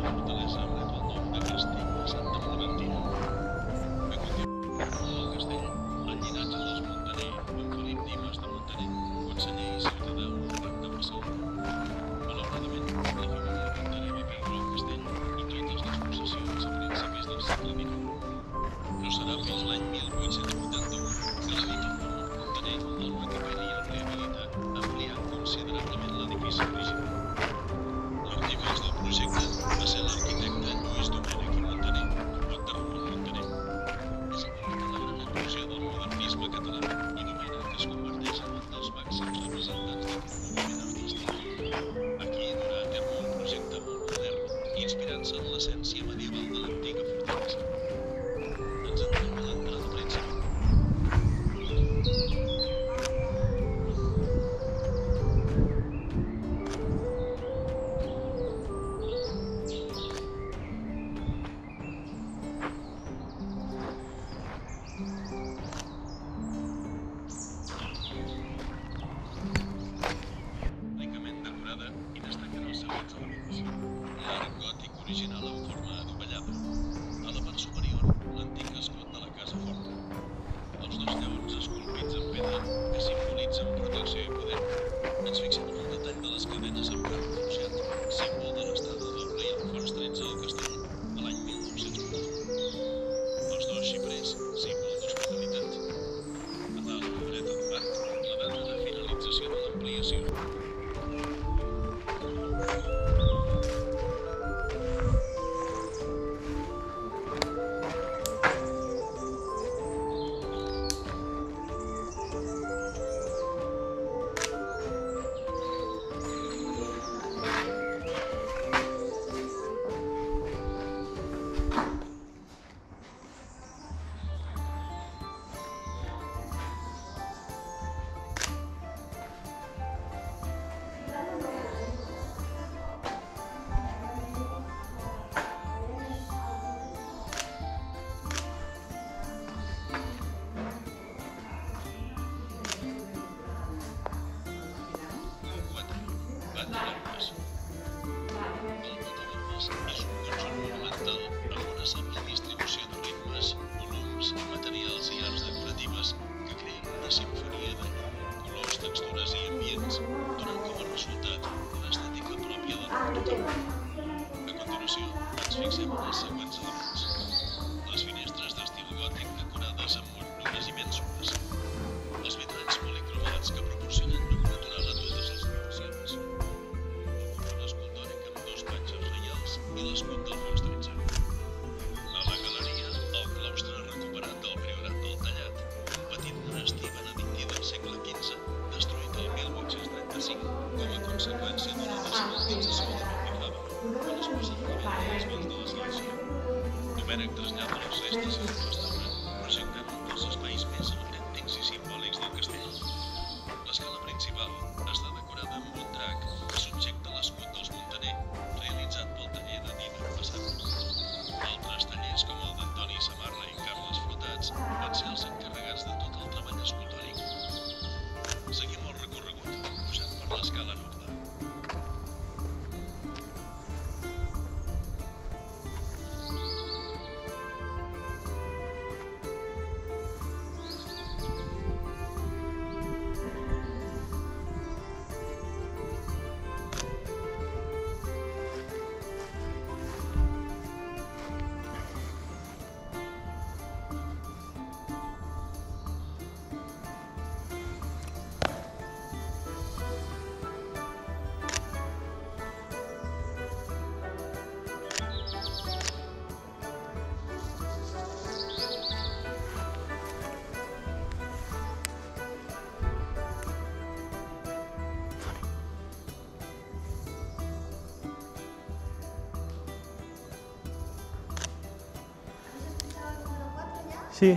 Sí.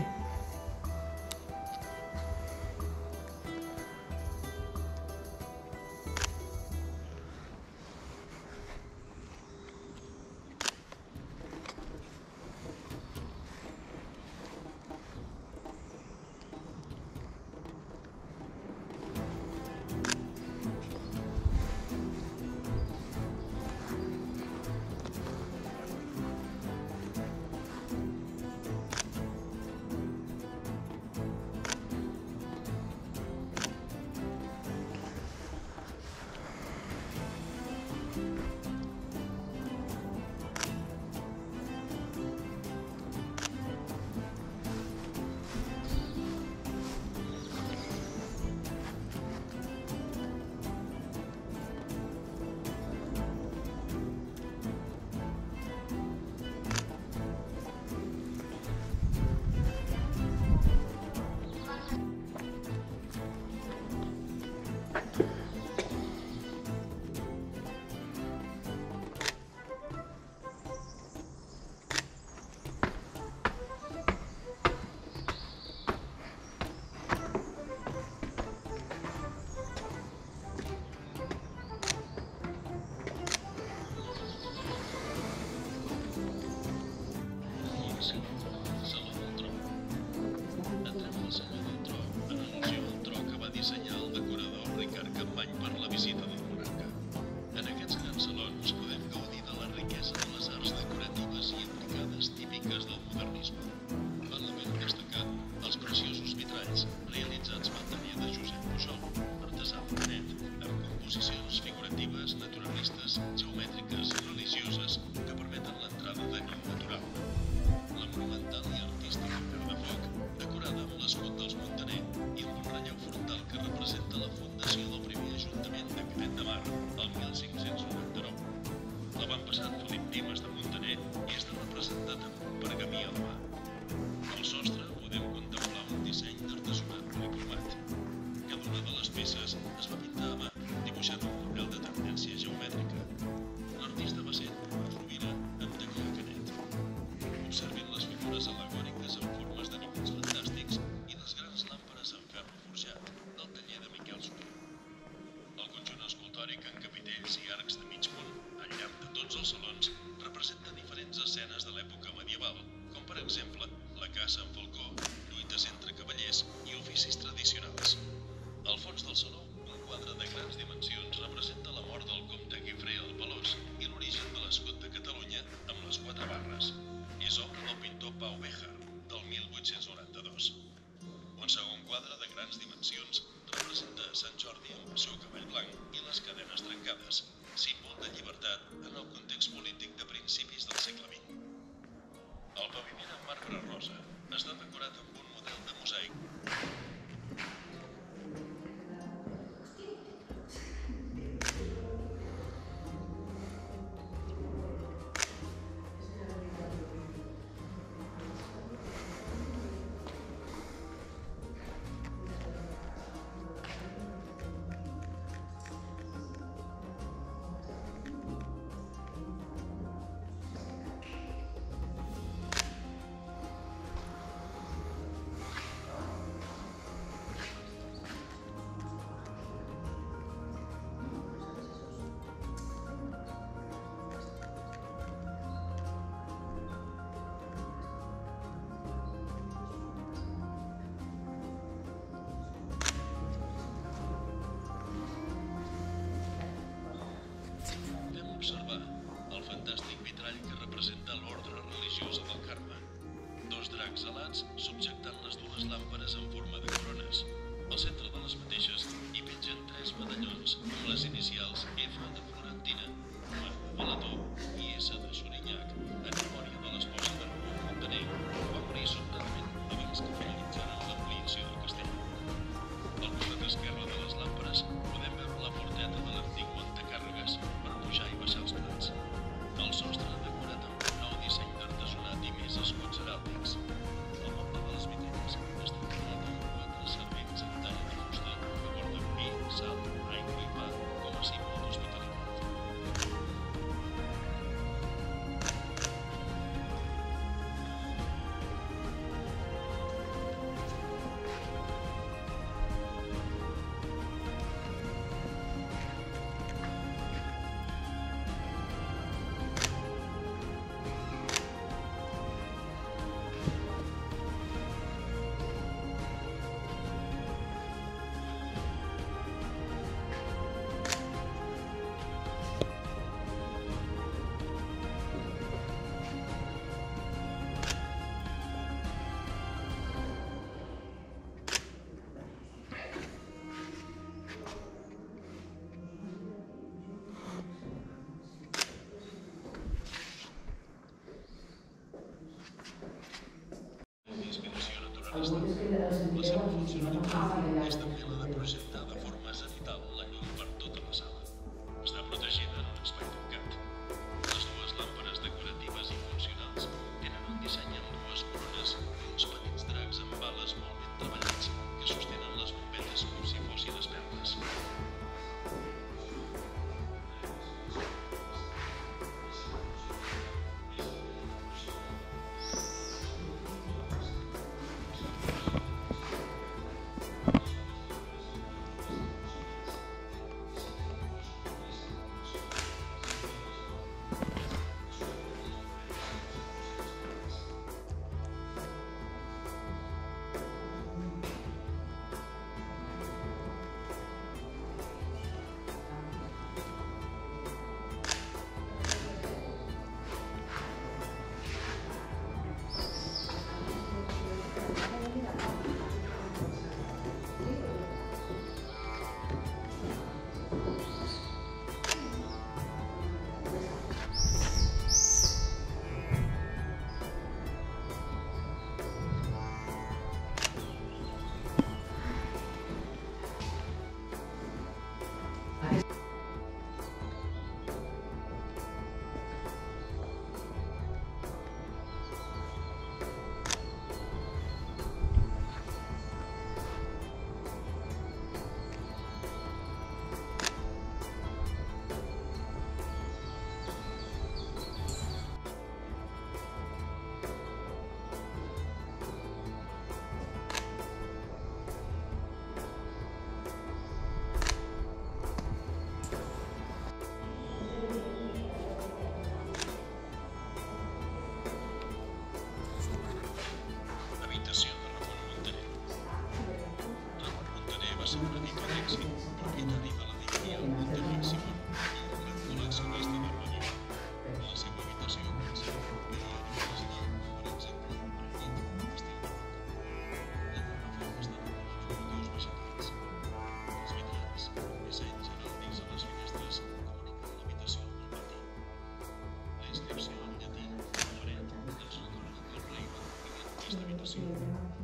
Sant Felip Dimes de Muntaner i està representat amb un pergamí a la mà. Al sostre podem contemplar un disseny d'artesanat policromat. Cada una de les peces es va pintar a mà, dibuixant un model de tendència geomètrica. L'artista va ser Artur Rovira amb taller a canet. Observin les figures al·legòriques en formes d'animals fantàstics i les grans làmperes en ferro forjat del taller de Miquel Soler. El conjunt escultòric en capitells i arcs de mig punt, al llarg de tots els salons, representa diferents escenes de l'època medieval, com per exemple la caça amb falcó, lluites entre cavallers i oficis tradicionals. Al fons del saló, un quadre de grans dimensions representa la mort del comte Guifré el Pelós i l'origen de l'escut de Catalunya amb les 4 barres. És obra del pintor Pau Béjar, del 1892. Un segon quadre de grans dimensions representa a Sant Jordi amb el seu cavall blanc i les cadenes trencades, símbol de llibertat en el context polític de principis del segle XX. El paviment en marbre rosa està decorat amb un model de mosaic. Observar el fantàstic vitrall que representa l'ordre religiosa del Carme. 2 dracs alats subjectant les 2 làmperes en forma de corones. Al centre de les mateixes hi pengen 3 medallons amb les inicials F de Florentina, M de Balató i S de Sorinyac, en memòria de l'esposa de Ramon Muntaner, que va morir sobtadament abans que finalitzara l'ampliació del castell. Al costat esquerre de les làmperes podem veure la porteta de l'antic muntacàrregues per pujar i baixar els plats. El sostre decorat amb un nou disseny d'artesanat i més escuts heràldics. El moble de les vitrines està decorat amb 4 servents en talla de fusta que porten vi, sal, aigua i pa com a símbol d'hospitalitat. D'inspiració naturalista. La seva funcionalitat és també la de projectar de forma zenital la llum per tota la sala. Està protegida en un espai tancat. Les 2 làmperes decoratives i funcionals tenen un disseny amb 2 corones i uns petits dracs amb bales molt ben treballats que sostenen les bombetes com si fossin espelmes. Sembradito d'èxit, propietari de la dineria Montaner Simón, un gran col·leccionista d'armament. La seva habitació conserva un periòdic original, per exemple, el llit d'estil barroc. La llum fa un estat de motius vegetals. Els vitralls, dissenys heràldics a les finestres, comuniquen l'habitació amb el pati. La inscripció en llatí, a la paret, ens recorda que el rei va complir aquesta habitació.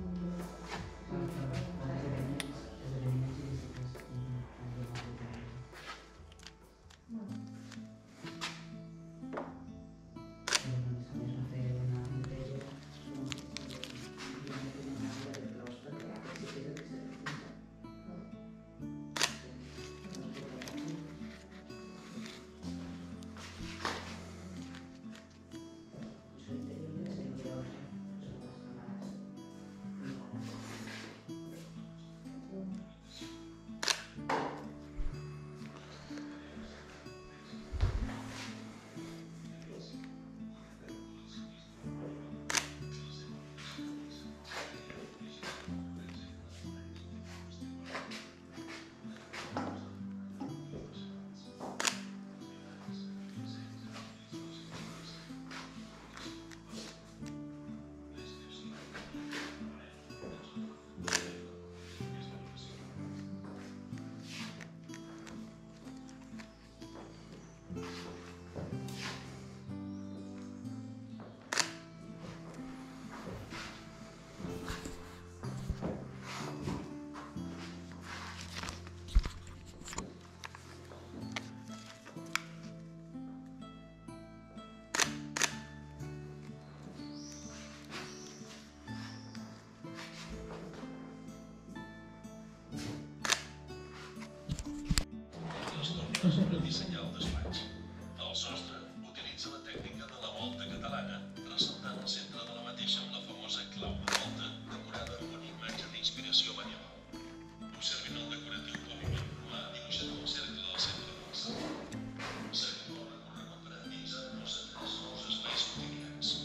Per dissenyar el despatx. El sostre utilitza la tècnica de la volta catalana, ressaltant el centre de la mateixa amb la famosa clau de volta, decorada amb una imatge d'inspiració medieval. Observin el decoratiu paviment romà dibuixat amb el cercle al centre de la sala. Seguim el recorregut per endins en els nous espais quotidians.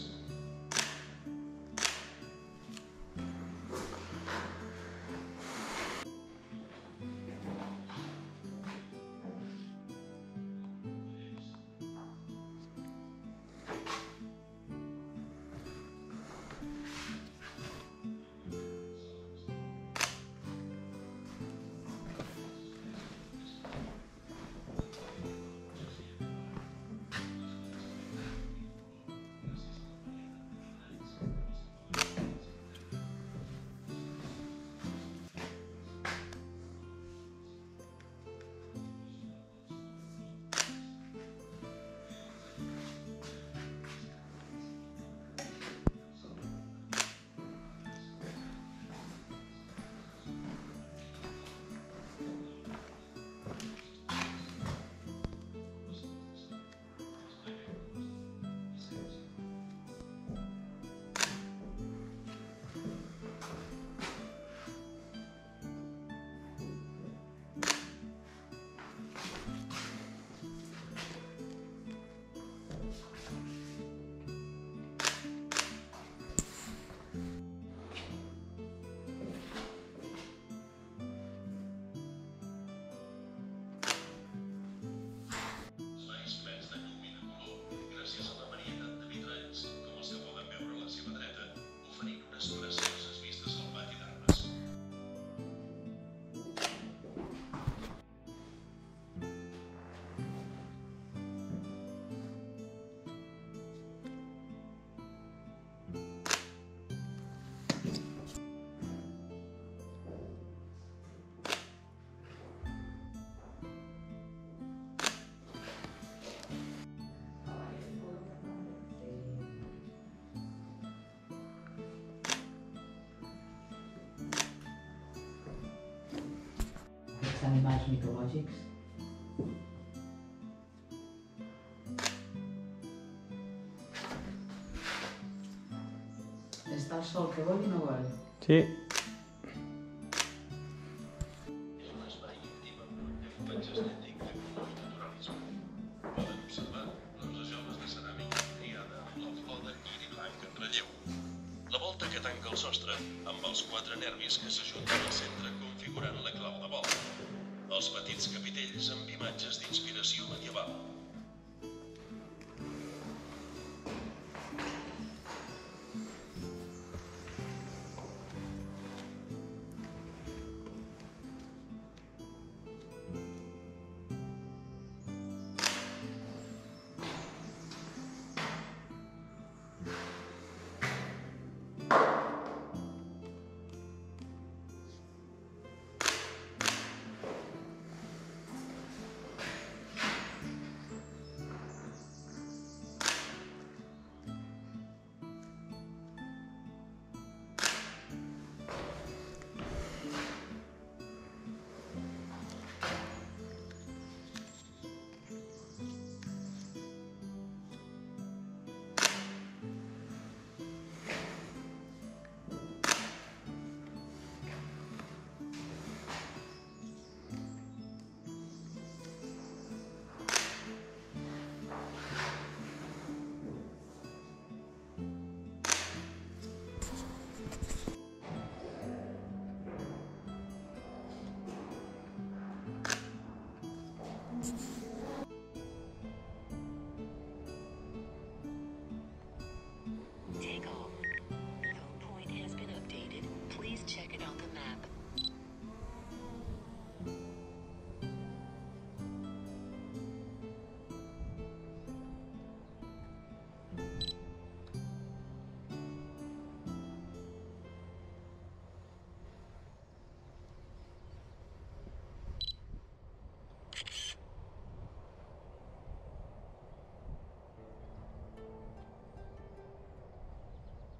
Animals mitològics. Està el sol que vol i no vol. Sí. És un espai íntim amb un llenguatge estètic de color i naturalisme. Poden observar les rajoles de ceràmica triada amb la flor de lliri blanc en relleu. La volta que tanca el sostre, amb els 4 nervis que s'ajunten al centre configuren configurant la clau de volta. Els petits capitells amb imatges d'inspiració medieval.